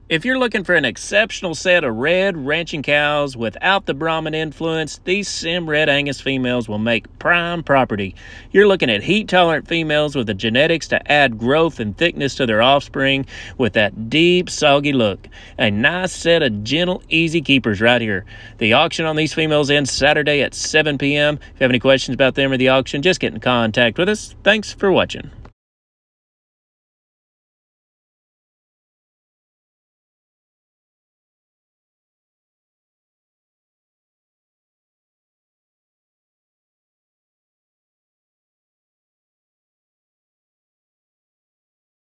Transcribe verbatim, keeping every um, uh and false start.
If you're looking for an exceptional set of red ranching cows without the Brahman influence, these Sim Red Angus females will make prime property. You're looking at heat-tolerant females with the genetics to add growth and thickness to their offspring with that deep, soggy look. A nice set of gentle, easy keepers right here. The auction on these females ends Saturday at seven p m If you have any questions about them or the auction, just get in contact with us. Thanks for watching.